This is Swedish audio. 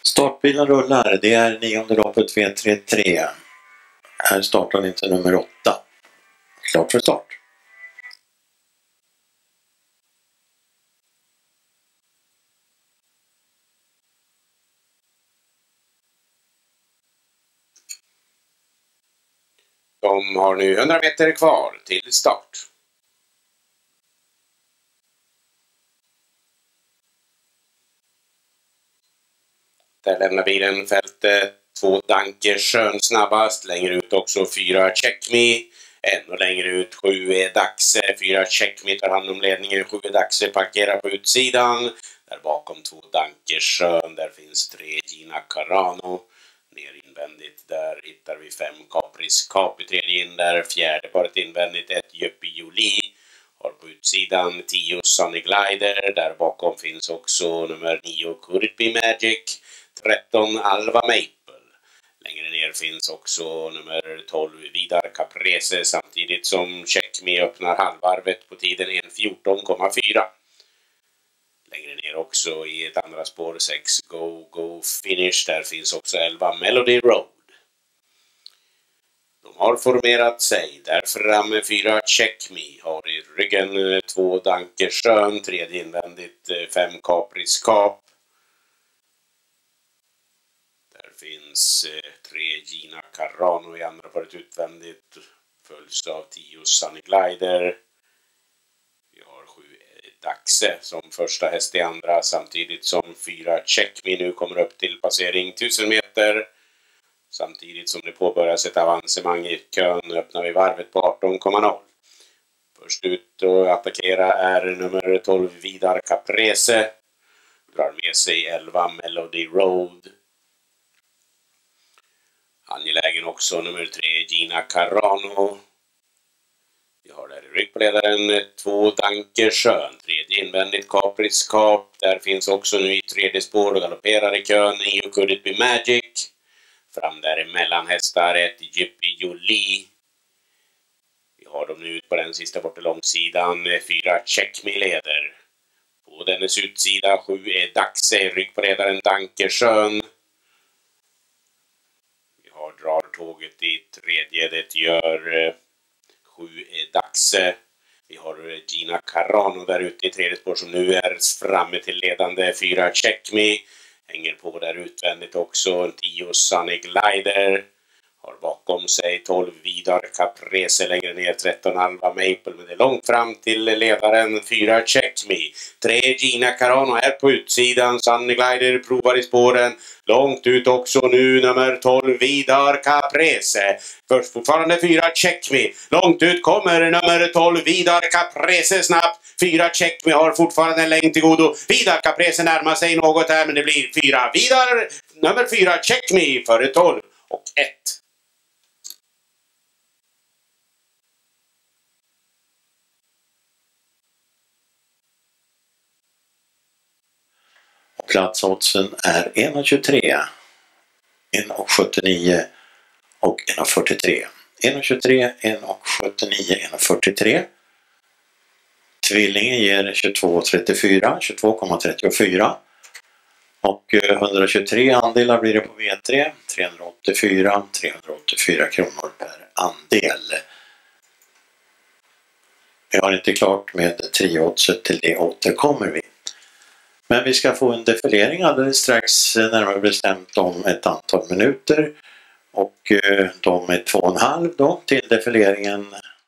Startbilen rullar, det är 9:e loppet V33. Här startar inte nummer 8. Klart för start. De har nu 100 meter kvar till start. Där lämnar bilen fältet. 2 Dankersjön snabbast. Längre ut också 4 Check Me. Ännu längre ut 7 är Daxe. 4 Check Me tar hand om ledningen. 7 är Daxe parkerar på utsidan. Där bakom 2 Dankersjön. Där finns 3 Gina Carano. Ner invändigt där hittar vi 5 Capris Cap i tredje in där. Fjärde paret invändigt 1 Jöppi Jolie. Har på utsidan 10 Sunny Glider. Där bakom finns också nummer 9 Could It Be Magic. 13 Alva Maple. Längre ner finns också nummer 12 Vidar Caprese samtidigt som Check Me öppnar halvvarvet på tiden 1:14,4. Längre ner också i ett andra spår 6 Go Finish. Där finns också 11 Melody Road. De har formerat sig. Där framme 4 Check Me. Har i ryggen 2 Dankersjön. Tredje invändigt 5 Capris Cap. Där finns 3 Gina Carano i andra paret utvändigt. Följs av 10 Sunny Glider. Vi har 7 Daxe som första häst i andra. Samtidigt som 4 Check Me nu kommer upp till passering 1000 meter. Samtidigt som det påbörjas ett avancemang i kön öppnar vi varvet på 18,0. Först ut och attackera är nummer 12 Vidar Caprese. Drar med sig 11 Melody Road. Angelägen också nummer 3 Gina Carano. Vi har där i ryggledaren 2 Dankersjön. Tredje invändigt Capris Cap. Där finns också nu i tredje spår och galopperar i kön 9 Could It Be Magic. Fram däremellan hästar 1 Jöppi Jolie. Vi har dem nu ut på den sista borta långsidan. 4 Check Me leder. På dennes utsida 7 är Daxe. Rygg på ledaren Dankersjön. Vi har drar tåget i tredje. Det gör 7 är Daxe. Vi har Gina Carano där ute i tredje spår som nu är framme till ledande 4 Check Me. Hänger på där utvändigt också 10 Sunny Glider. Har bakom sig 12 Vidar Caprese längre ner 13 Alva Maple. Men det är långt fram till ledaren 4 Check Me. 3 Gina Carano är på utsidan. Sunny Glider provar i spåren. Långt ut också nu nummer 12 Vidar Caprese. Först fortfarande 4 Check Me. Långt ut kommer nummer 12 Vidar Caprese snabbt. 4 Check Me har fortfarande en längd till godo. Vidar Caprese närmar sig något här men det blir 4 Vidar. Nummer 4 Check Me före 12 och 1. Platsoddsen är 1,23, 1,79 och 1,43. 1,23, 1,79, 1,43. Tvillingen ger 22,34, 22,34. Och 123 andelar blir det på V3, 384 kronor per andel. Vi har inte klart med trioddset, till det återkommer vi. Men vi ska få en defilering alldeles strax, närmare bestämt om ett antal minuter. Och de är 2,5 då till defileringen